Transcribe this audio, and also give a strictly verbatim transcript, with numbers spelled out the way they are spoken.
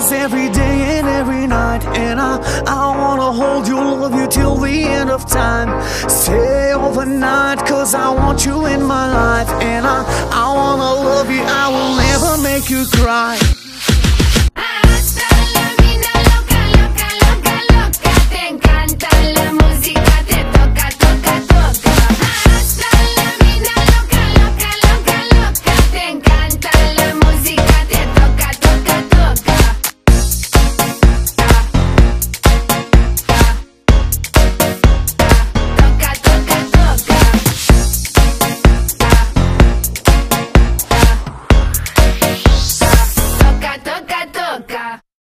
us every day and every night. And I, I wanna hold you, love you till the end of time. Stay overnight, cause I want you in my life. And I, I wanna love you, I will never make you cry.